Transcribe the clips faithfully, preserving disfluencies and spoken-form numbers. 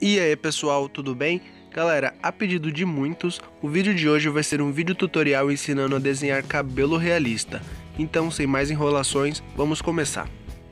E aí pessoal, tudo bem? Galera, a pedido de muitos, o vídeo de hoje vai ser um vídeo tutorial ensinando a desenhar cabelo realista. Então, sem mais enrolações, vamos começar.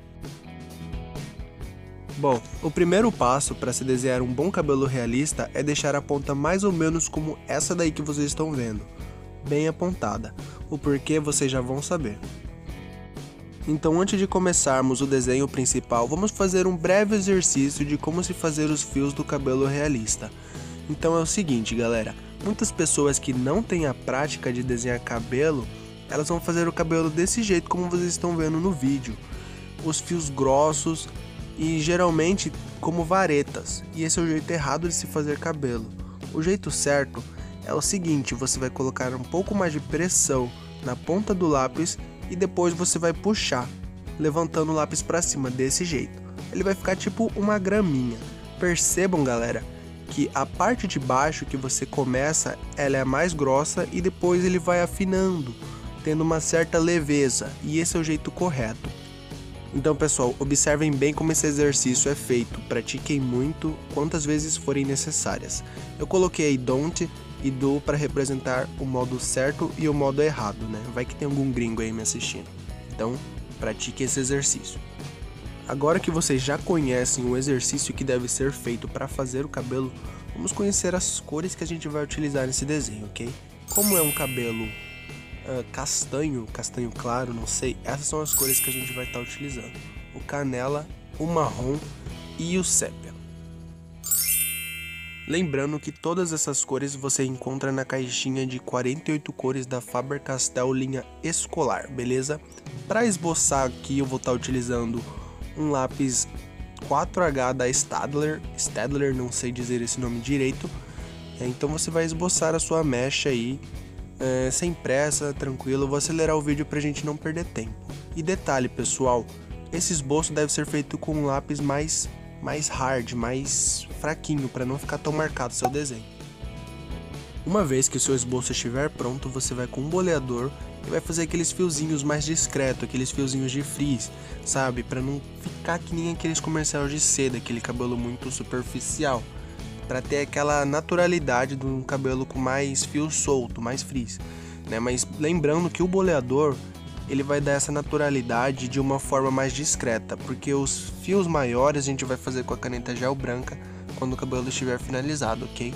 Bom, o primeiro passo para se desenhar um bom cabelo realista é deixar a ponta mais ou menos como essa daí que vocês estão vendo, bem apontada. O porquê vocês já vão saber. Então, antes de começarmos o desenho principal, vamos fazer um breve exercício de como se fazer os fios do cabelo realista. Então é o seguinte, galera, muitas pessoas que não têm a prática de desenhar cabelo, elas vão fazer o cabelo desse jeito como vocês estão vendo no vídeo. Os fios grossos e geralmente como varetas, e esse é o jeito errado de se fazer cabelo. O jeito certo é o seguinte, você vai colocar um pouco mais de pressão na ponta do lápis e depois você vai puxar, levantando o lápis para cima desse jeito. Ele vai ficar tipo uma graminha. Percebam, galera, que a parte de baixo que você começa, ela é mais grossa e depois ele vai afinando, tendo uma certa leveza, e esse é o jeito correto. Então, pessoal, observem bem como esse exercício é feito, pratiquem muito, quantas vezes forem necessárias. Eu coloquei aí don't e do para representar o modo certo e o modo errado, né? Vai que tem algum gringo aí me assistindo. Então, pratique esse exercício. Agora que vocês já conhecem o exercício que deve ser feito para fazer o cabelo, vamos conhecer as cores que a gente vai utilizar nesse desenho, ok? Como é um cabelo uh, castanho, castanho claro, não sei, essas são as cores que a gente vai estar utilizando. O canela, o marrom e o sépia. Lembrando que todas essas cores você encontra na caixinha de quarenta e oito cores da Faber-Castell linha escolar, beleza? Para esboçar aqui eu vou estar utilizando um lápis quatro H da Staedtler, Staedtler, não sei dizer esse nome direito. Então você vai esboçar a sua mecha aí, é, sem pressa, tranquilo. Eu vou acelerar o vídeo pra gente não perder tempo. E detalhe, pessoal, esse esboço deve ser feito com um lápis mais mais hard, mais fraquinho, para não ficar tão marcado o seu desenho. Uma vez que o seu esboço estiver pronto, você vai com um boleador e vai fazer aqueles fiozinhos mais discretos, aqueles fiozinhos de frizz, sabe? Para não ficar que nem aqueles comerciais de seda, aquele cabelo muito superficial, para ter aquela naturalidade de um cabelo com mais fio solto, mais frizz, né? Mas lembrando que o boleador ele vai dar essa naturalidade de uma forma mais discreta, porque os fios maiores a gente vai fazer com a caneta gel branca quando o cabelo estiver finalizado, ok?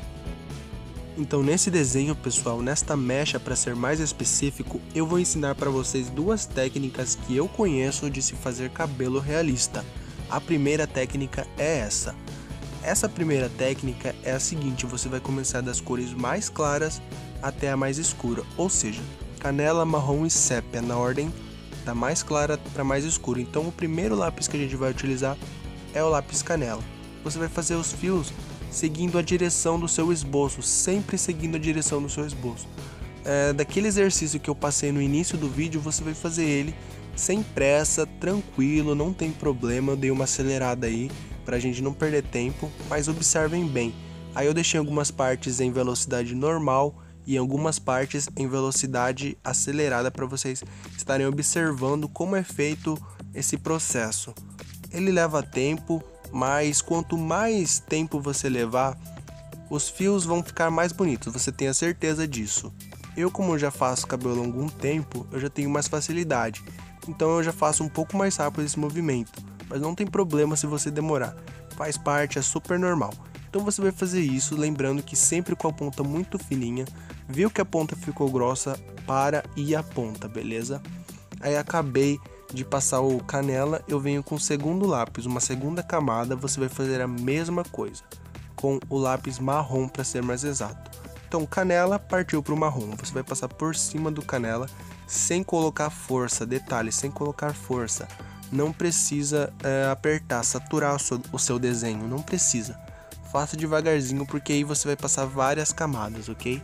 Então nesse desenho, pessoal, nesta mecha, para ser mais específico, eu vou ensinar para vocês duas técnicas que eu conheço de se fazer cabelo realista. A primeira técnica é essa. Essa primeira técnica é a seguinte, você vai começar das cores mais claras até a mais escura, ou seja, canela, marrom e sépia, na ordem da mais clara para mais escura. Então o primeiro lápis que a gente vai utilizar é o lápis canela. Você vai fazer os fios seguindo a direção do seu esboço, sempre seguindo a direção do seu esboço. É, daquele exercício que eu passei no início do vídeo, você vai fazer ele sem pressa, tranquilo, não tem problema. Eu dei uma acelerada aí para a gente não perder tempo, mas observem bem. Aí eu deixei algumas partes em velocidade normal e em algumas partes em velocidade acelerada para vocês estarem observando como é feito esse processo. Ele leva tempo, mas quanto mais tempo você levar, os fios vão ficar mais bonitos, você tem a certeza disso. Eu, como já faço cabelo há algum tempo, eu já tenho mais facilidade, então eu já faço um pouco mais rápido esse movimento, mas não tem problema se você demorar, faz parte, é super normal. Então você vai fazer isso, lembrando que sempre com a ponta muito fininha, viu que a ponta ficou grossa, para e aponta, beleza? Aí acabei de passar o canela, eu venho com o segundo lápis, uma segunda camada, você vai fazer a mesma coisa, com o lápis marrom para ser mais exato. Então canela partiu para o marrom, você vai passar por cima do canela, sem colocar força, detalhe, sem colocar força. Não precisa é, apertar, saturar o seu, o seu desenho, não precisa. Faça devagarzinho, porque aí você vai passar várias camadas, ok?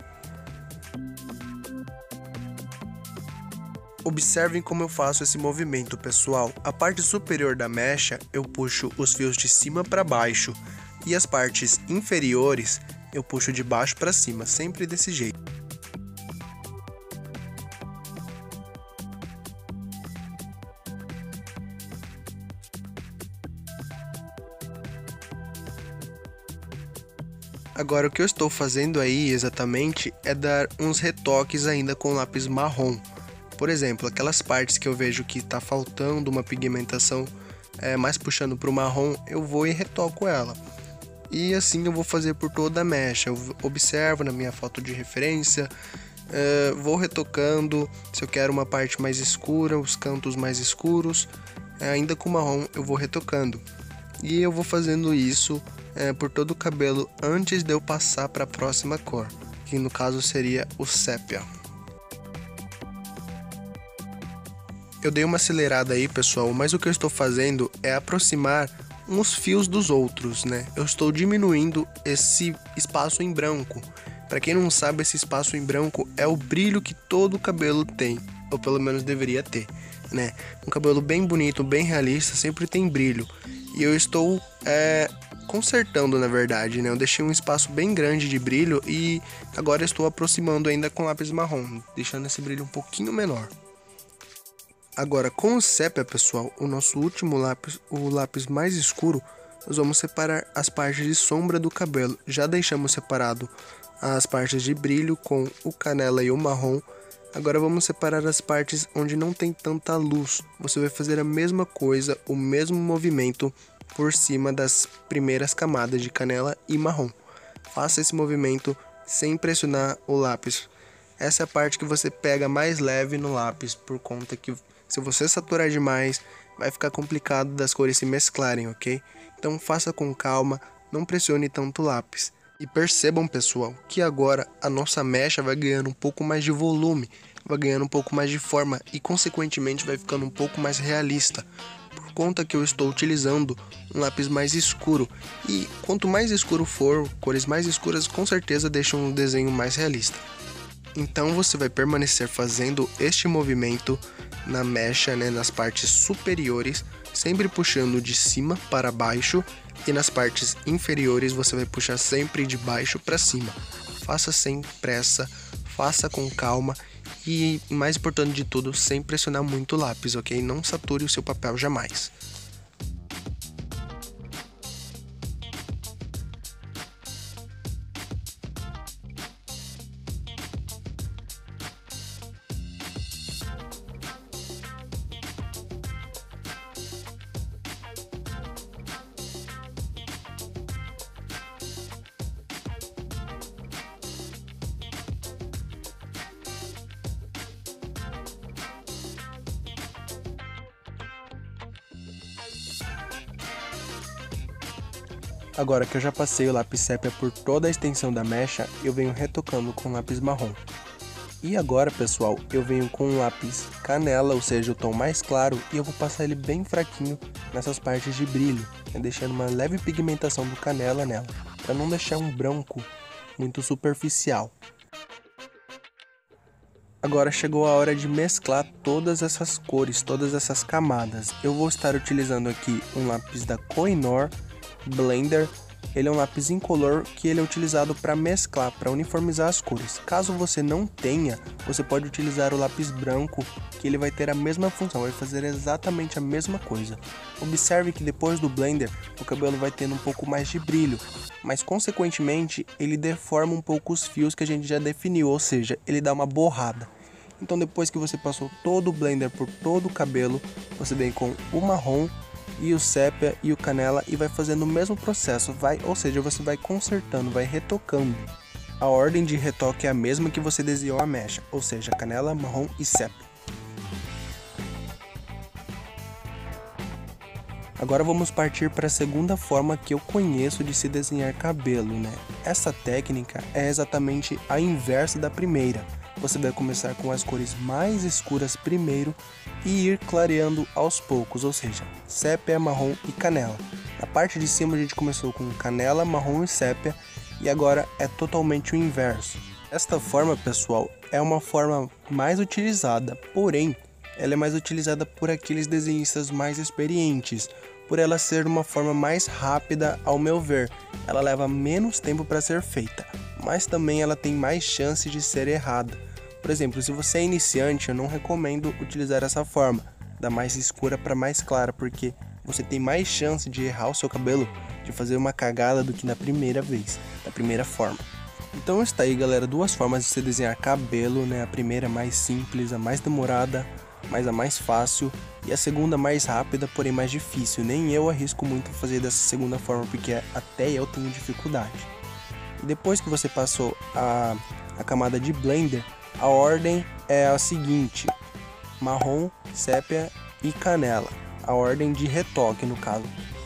Observem como eu faço esse movimento, pessoal. A parte superior da mecha, eu puxo os fios de cima para baixo. E as partes inferiores, eu puxo de baixo para cima, sempre desse jeito. Agora o que eu estou fazendo aí exatamente é dar uns retoques ainda com lápis marrom. Por exemplo, aquelas partes que eu vejo que está faltando uma pigmentação é, mais puxando para o marrom, eu vou e retoco ela. E assim eu vou fazer por toda a mecha. Eu observo na minha foto de referência, é, vou retocando. Se eu quero uma parte mais escura, os cantos mais escuros, é, ainda com marrom eu vou retocando. E eu vou fazendo isso é, por todo o cabelo antes de eu passar para a próxima cor, que no caso seria o sépia. Eu dei uma acelerada aí, pessoal, mas o que eu estou fazendo é aproximar uns fios dos outros, né? Eu estou diminuindo esse espaço em branco. Para quem não sabe, esse espaço em branco é o brilho que todo cabelo tem, ou pelo menos deveria ter, né? Um cabelo bem bonito, bem realista, sempre tem brilho. E eu estou é, consertando, na verdade, né? Eu deixei um espaço bem grande de brilho e agora estou aproximando ainda com lápis marrom, deixando esse brilho um pouquinho menor. Agora, com o sépia, pessoal, o nosso último lápis, o lápis mais escuro, nós vamos separar as partes de sombra do cabelo. Já deixamos separado as partes de brilho com o canela e o marrom. Agora vamos separar as partes onde não tem tanta luz. Você vai fazer a mesma coisa, o mesmo movimento por cima das primeiras camadas de canela e marrom. Faça esse movimento sem pressionar o lápis. Essa é a parte que você pega mais leve no lápis, por conta que se você saturar demais, vai ficar complicado das cores se mesclarem, ok? Então faça com calma, não pressione tanto o lápis. E percebam, pessoal, que agora a nossa mecha vai ganhando um pouco mais de volume, vai ganhando um pouco mais de forma e consequentemente vai ficando um pouco mais realista, por conta que eu estou utilizando um lápis mais escuro. E quanto mais escuro for, cores mais escuras com certeza deixam um desenho mais realista. Então você vai permanecer fazendo este movimento na mecha, né, nas partes superiores, sempre puxando de cima para baixo, e nas partes inferiores você vai puxar sempre de baixo para cima. Faça sem pressa, faça com calma e, mais importante de tudo, sem pressionar muito o lápis, ok? Não sature o seu papel jamais. Agora que eu já passei o lápis sépia por toda a extensão da mecha, eu venho retocando com lápis marrom. E agora, pessoal, eu venho com um lápis canela, ou seja, o tom mais claro, e eu vou passar ele bem fraquinho nessas partes de brilho, né, deixando uma leve pigmentação do canela nela, para não deixar um branco muito superficial. Agora chegou a hora de mesclar todas essas cores, todas essas camadas. Eu vou estar utilizando aqui um lápis da Kohinoor Blender. Ele é um lápis incolor que ele é utilizado para mesclar, para uniformizar as cores. Caso você não tenha, você pode utilizar o lápis branco, que ele vai ter a mesma função, vai fazer exatamente a mesma coisa. Observe que depois do Blender, o cabelo vai tendo um pouco mais de brilho, mas consequentemente ele deforma um pouco os fios que a gente já definiu, ou seja, ele dá uma borrada. Então depois que você passou todo o Blender por todo o cabelo, você vem com o marrom e o sépia e o canela e vai fazendo o mesmo processo, vai, ou seja, você vai consertando, vai retocando. A ordem de retoque é a mesma que você desenhou a mecha, ou seja, canela, marrom e sépia. Agora vamos partir para a segunda forma que eu conheço de se desenhar cabelo, né? Essa técnica é exatamente a inversa da primeira. Você vai começar com as cores mais escuras primeiro e ir clareando aos poucos, ou seja, sépia, marrom e canela. Na parte de cima a gente começou com canela, marrom e sépia e agora é totalmente o inverso. Esta forma, pessoal, é uma forma mais utilizada, porém ela é mais utilizada por aqueles desenhistas mais experientes, por ela ser uma forma mais rápida ao meu ver. Ela leva menos tempo para ser feita, mas também ela tem mais chance de ser errada. Por exemplo, se você é iniciante, eu não recomendo utilizar essa forma, da mais escura para mais clara, porque você tem mais chance de errar o seu cabelo, de de fazer uma cagada do que na primeira vez, da primeira forma. Então está aí, galera, duas formas de você desenhar cabelo, né? A primeira mais simples, a mais demorada, mas a mais fácil, e a segunda mais rápida, porém mais difícil. Nem eu arrisco muito fazer dessa segunda forma, porque até eu tenho dificuldade. E depois que você passou a, a camada de blender, a ordem é a seguinte: marrom, sépia e canela. A ordem de retoque, no caso.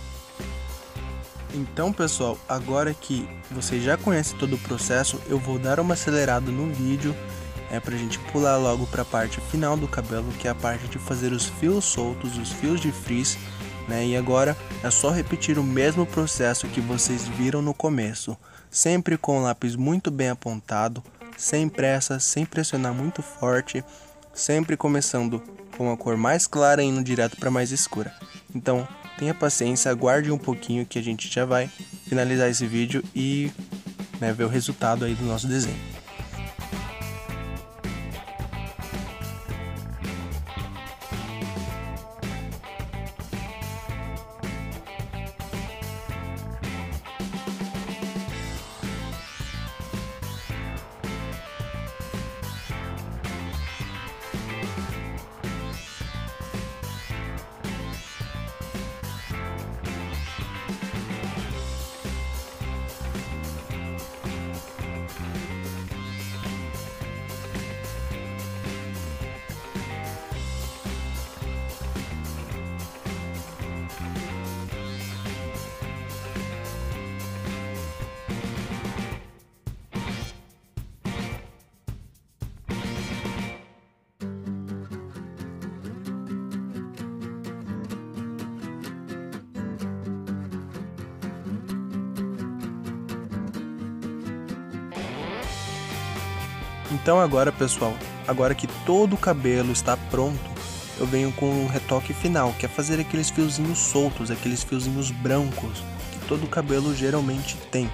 Então, pessoal, agora que você já conhece todo o processo, eu vou dar uma acelerada no vídeo, é pra gente pular logo para a parte final do cabelo, que é a parte de fazer os fios soltos, os fios de frizz, né? E agora é só repetir o mesmo processo que vocês viram no começo, sempre com o lápis muito bem apontado, sem pressa, sem pressionar muito forte, sempre começando com a cor mais clara e indo direto para mais escura. Então, tenha paciência, aguarde um pouquinho que a gente já vai finalizar esse vídeo e, né, ver o resultado aí do nosso desenho. Então agora, pessoal, agora que todo o cabelo está pronto, eu venho com um retoque final, que é fazer aqueles fiozinhos soltos, aqueles fiozinhos brancos, que todo o cabelo geralmente tem.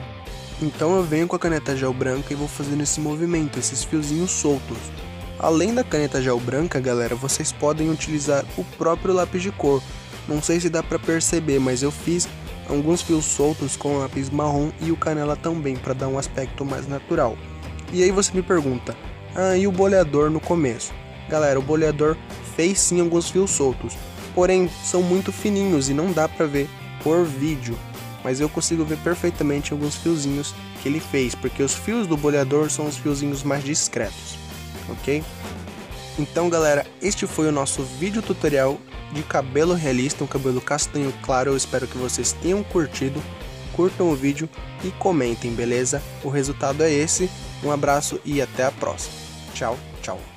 Então eu venho com a caneta gel branca e vou fazendo esse movimento, esses fiozinhos soltos. Além da caneta gel branca, galera, vocês podem utilizar o próprio lápis de cor. Não sei se dá para perceber, mas eu fiz alguns fios soltos com o lápis marrom e o canela também, para dar um aspecto mais natural. E aí você me pergunta, ah, e o boleador no começo? Galera, o boleador fez sim alguns fios soltos, porém são muito fininhos e não dá pra ver por vídeo, mas eu consigo ver perfeitamente alguns fiozinhos que ele fez, porque os fios do boleador são os fiozinhos mais discretos, ok? Então, galera, este foi o nosso vídeo tutorial de cabelo realista, um cabelo castanho claro. Eu espero que vocês tenham curtido, curtam o vídeo e comentem, beleza? O resultado é esse. Um abraço e até a próxima. Tchau, tchau.